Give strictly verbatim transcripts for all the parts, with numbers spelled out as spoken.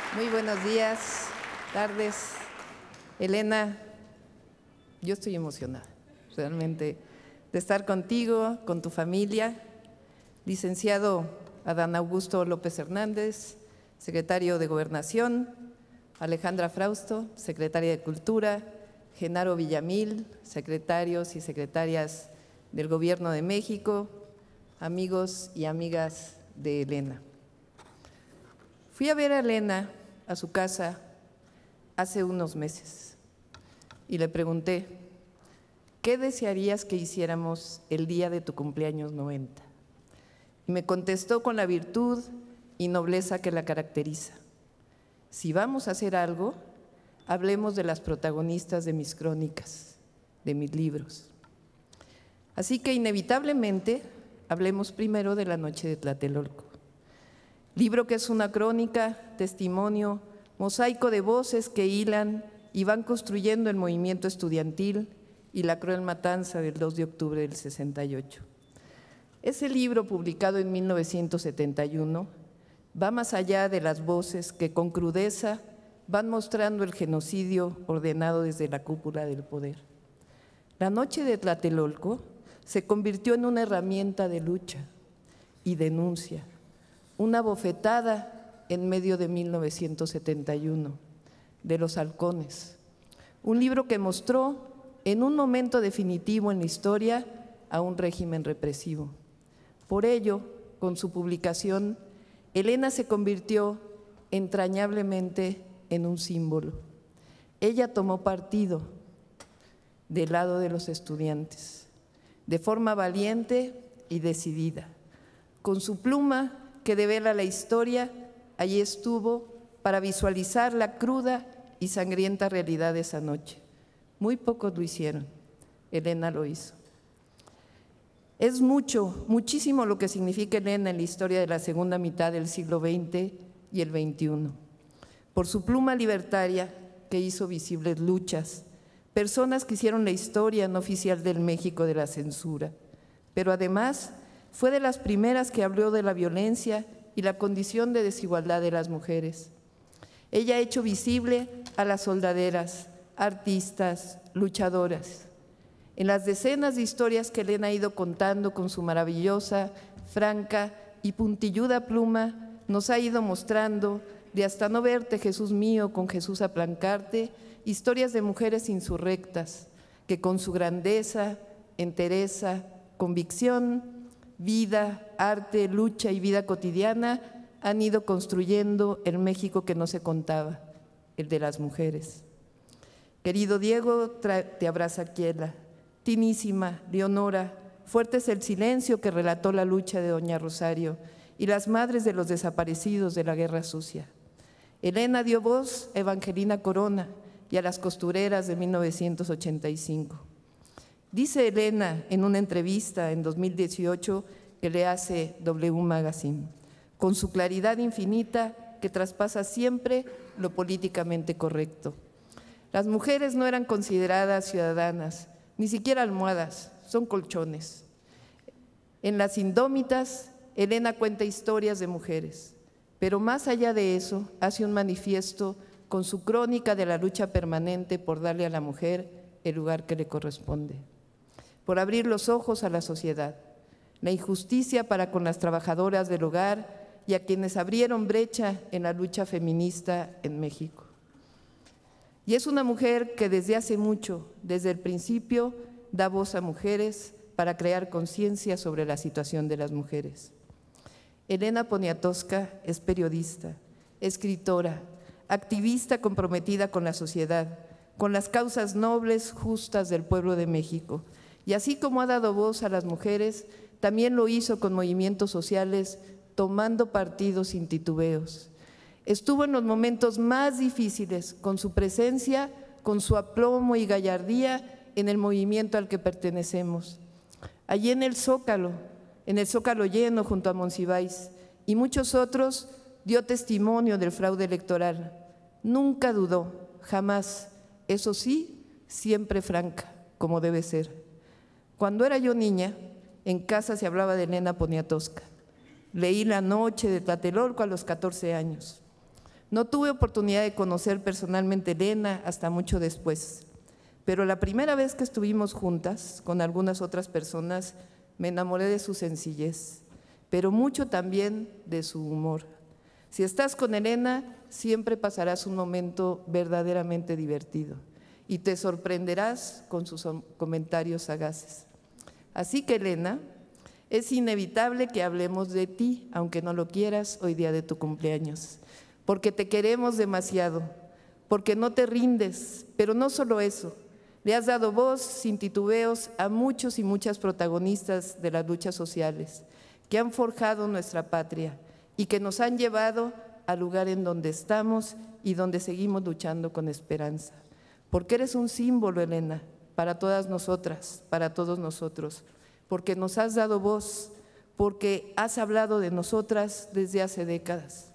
Muy buenos días, tardes. Elena, yo estoy emocionada realmente de estar contigo, con tu familia. Licenciado Adán Augusto López Hernández, secretario de Gobernación, Alejandra Frausto, secretaria de Cultura, Genaro Villamil, secretarios y secretarias del Gobierno de México, amigos y amigas de Elena. Fui a ver a Elena a su casa hace unos meses y le pregunté, ¿qué desearías que hiciéramos el día de tu cumpleaños noventa? Y me contestó con la virtud y nobleza que la caracteriza. Si vamos a hacer algo, hablemos de las protagonistas de mis crónicas, de mis libros. Así que inevitablemente hablemos primero de La noche de Tlatelolco, libro que es una crónica, testimonio, mosaico de voces que hilan y van construyendo el movimiento estudiantil y la cruel matanza del dos de octubre del sesenta y ocho. Ese libro, publicado en mil novecientos setenta y uno, va más allá de las voces que con crudeza van mostrando el genocidio ordenado desde la cúpula del poder. La noche de Tlatelolco se convirtió en una herramienta de lucha y denuncia, una bofetada en medio de mil novecientos setenta y uno, de Los Halcones, un libro que mostró en un momento definitivo en la historia a un régimen represivo. Por ello, con su publicación, Elena se convirtió entrañablemente en un símbolo. Ella tomó partido del lado de los estudiantes, de forma valiente y decidida. Con su pluma que devela la historia, allí estuvo para visualizar la cruda y sangrienta realidad de esa noche. Muy pocos lo hicieron, Elena lo hizo. Es mucho, muchísimo lo que significa Elena en la historia de la segunda mitad del siglo veinte y el veintiuno. Por su pluma libertaria que hizo visibles luchas, personas que hicieron la historia no oficial del México de la censura, pero además fue de las primeras que habló de la violencia y la condición de desigualdad de las mujeres. Ella ha hecho visible a las soldaderas, artistas, luchadoras. En las decenas de historias que Elena ha ido contando con su maravillosa, franca y puntilluda pluma, nos ha ido mostrando, de hasta no verte, Jesús mío, con Jesús aplancarte, historias de mujeres insurrectas, que con su grandeza, entereza, convicción, vida, arte, lucha y vida cotidiana han ido construyendo el México que no se contaba, el de las mujeres. Querido Diego, te abraza Quiela. Tinísima, Leonora, fuerte es el silencio que relató la lucha de doña Rosario y las madres de los desaparecidos de la Guerra Sucia. Elena dio voz a Evangelina Corona y a las costureras de mil novecientos ochenta y cinco. Dice Elena en una entrevista en dos mil dieciocho que le hace W Magazine, con su claridad infinita que traspasa siempre lo políticamente correcto. Las mujeres no eran consideradas ciudadanas, ni siquiera almohadas, son colchones. En Las Indómitas, Elena cuenta historias de mujeres, pero más allá de eso, hace un manifiesto con su crónica de la lucha permanente por darle a la mujer el lugar que le corresponde, por abrir los ojos a la sociedad, la injusticia para con las trabajadoras del hogar y a quienes abrieron brecha en la lucha feminista en México. Y es una mujer que desde hace mucho, desde el principio, da voz a mujeres para crear conciencia sobre la situación de las mujeres. Elena Poniatowska es periodista, escritora, activista comprometida con la sociedad, con las causas nobles, justas del pueblo de México. Y así como ha dado voz a las mujeres, también lo hizo con movimientos sociales, tomando partido sin titubeos. Estuvo en los momentos más difíciles, con su presencia, con su aplomo y gallardía en el movimiento al que pertenecemos. Allí en el Zócalo, en el Zócalo lleno junto a Monsiváis y muchos otros, dio testimonio del fraude electoral. Nunca dudó, jamás, eso sí, siempre franca, como debe ser. Cuando era yo niña, en casa se hablaba de Elena Poniatowska. Leí La noche de Tlatelolco a los catorce años. No tuve oportunidad de conocer personalmente a Elena hasta mucho después, pero la primera vez que estuvimos juntas con algunas otras personas me enamoré de su sencillez, pero mucho también de su humor. Si estás con Elena, siempre pasarás un momento verdaderamente divertido y te sorprenderás con sus comentarios sagaces. Así que, Elena, es inevitable que hablemos de ti, aunque no lo quieras, hoy día de tu cumpleaños, porque te queremos demasiado, porque no te rindes, pero no solo eso, le has dado voz sin titubeos a muchos y muchas protagonistas de las luchas sociales que han forjado nuestra patria y que nos han llevado al lugar en donde estamos y donde seguimos luchando con esperanza. Porque eres un símbolo, Elena, para todas nosotras, para todos nosotros, porque nos has dado voz, porque has hablado de nosotras desde hace décadas.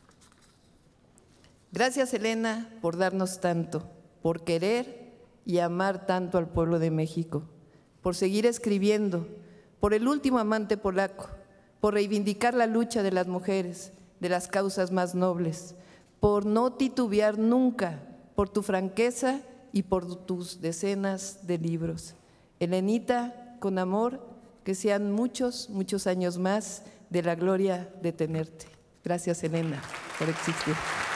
Gracias, Elena, por darnos tanto, por querer y amar tanto al pueblo de México, por seguir escribiendo, por el último amante polaco, por reivindicar la lucha de las mujeres, de las causas más nobles, por no titubear nunca, por tu franqueza y por tus decenas de libros. Elenita, con amor, que sean muchos, muchos años más de la gloria de tenerte. Gracias, Elena, por existir.